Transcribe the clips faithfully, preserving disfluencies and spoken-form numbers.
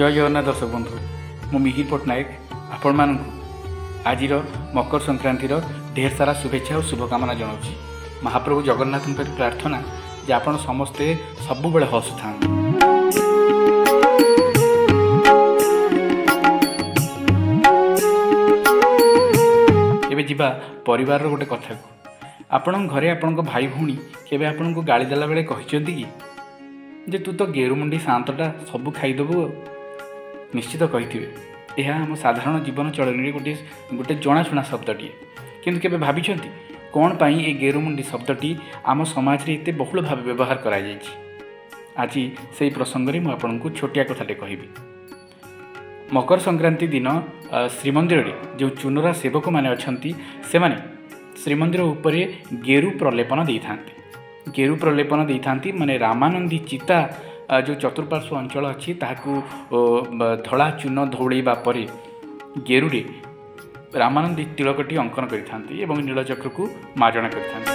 जय जगन्नाथ दर्शक बंधु मु मिहिर पट्टनायक आपण मानू आज मकर संक्रांतिर ढेर सारा शुभेच्छा और शुभकामना जनाऊँ। महाप्रभु जगन्नाथ प्रार्थना जे आपण समस्ते सब बेले हसु था। एबे जिबा परिवार रो गोटे कथा को आपण घरे आपण भाई भौणी केबे आपण को गाली देला बेले कहिसंती कि जे तू तो गेरुमुंडी शांतटा सब खाईदेबू। निश्चित कही यह आम साधारण जीवन चलनी गोटे गोटे जनाशुना शब्दटीए किंतु केबे भाबिछंती कौन पाई ए गेरुमुंडी शब्दटी आम समाज रे एते बहुल भाव व्यवहार करा जायछि। आज से प्रसंग में मुझे छोटिया कथाटे कहबी। मकर संक्रांति दिन श्रीमंदिर रे जो चुनरा सेवक माने अछंती से माने श्रीमंदिर उपरे गेरु प्रलेपन दे थांते। गेरु प्रलेपन दे थांती माने रामानंदी चिता जो चतुर्पार्श्व अंचल अच्छी ताकू धड़ा चून धौलैबा परे गेरु रे रामानंदी तिलकटी अंकन करिथांती एवं नीलचक्र को मार्जन करिथांती।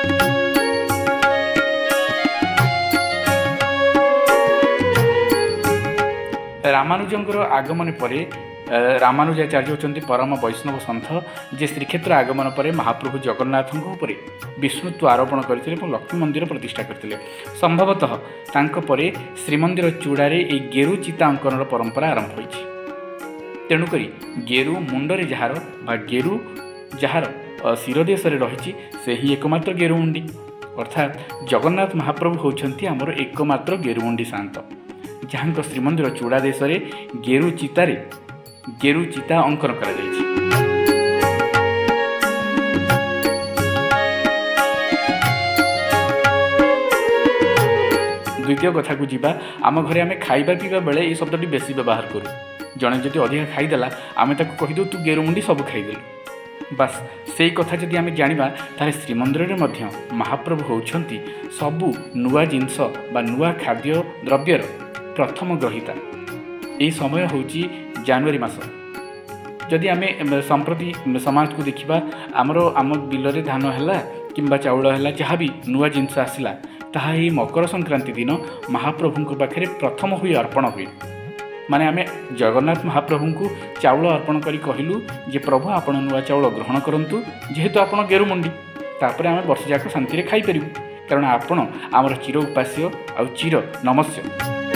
रामानुजंकर आगमन परे रामानुजाचार्य होचंती परम वैष्णव सन्थ जे श्रीक्षेत्र आगमन पर महाप्रभु जगन्नाथ उपरे विष्णुत्व आरोपण करते लक्ष्मी मंदिर प्रतिष्ठा करते। संभवतः तांको परे श्रीमंदिर चूड़ारे ए गेरु चिता अंकन परंपरा आरंभ होइछि। तेणुकरी गेरु मुंडरे जार बा गेरु जार शिरदेश रही से ही एकमात्र गेरुमुंडी अर्थात जगन्नाथ महाप्रभु होचंती आमर एकमात्र गेरुमुंडी शांत जहाँ श्रीमंदिर चूड़ा देश गेरु चितारे गेरु चिता अंकन करा जायछि। द्वितीय कथा को जीवा आम घरे आम खाइबा पीवा बेले ये शब्दटी बेसी व्यवहार करूँ। जड़े जदि अधिक खाईदेला आम ताको कहीदे तू गेरुमुंडी सब खाईदेलु बास से कथा जदि आम जानिबा ताहे श्रीमंदिर में मध्य महाप्रभु होउछंती सबु नुआ जिनस बा नुआ खाद्य द्रव्यर प्रथम ग्रहिता। यही समय होची जनवरी मास। जदि आम संप्रति समाज को देखा आमर आम बिलरे धान है किंबा चाउल है जहाँ भी नुआ जिनस आसला ताहा ही मकर संक्रांति दिन महाप्रभु पाखे प्रथम हुई अर्पण हुए। माने आमे जगन्नाथ महाप्रभु को चाउल अर्पण करी कहलु जे प्रभु आपण नुआ चाउल ग्रहण करंतु जेहेतु आपण गेरुमुंडी तापर आमे वर्ष जाक शांति रे खाई परिबु कारण आपण आमर चिर उपास्य आ चिर नमस्य।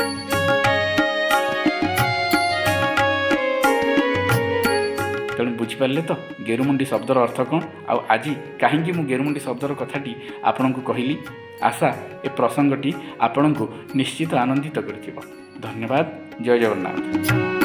तेणु बुझिपारे तो गेरुमुंडी शब्दर अर्थ कौन आउ आज कहीं मु गेरुमुंडी शब्दर कथाटी आपण को कहली। आशा ए प्रसंगटी आपण को निश्चित आनंदित कर। धन्यवाद। जय जगन्नाथ।